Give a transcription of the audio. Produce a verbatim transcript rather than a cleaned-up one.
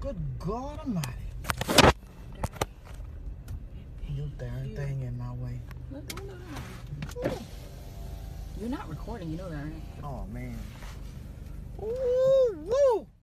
Good God Almighty. You darn thing in my way. Look, don't do that. You're not recording, you know that, right? Oh, man. Ooh, woo!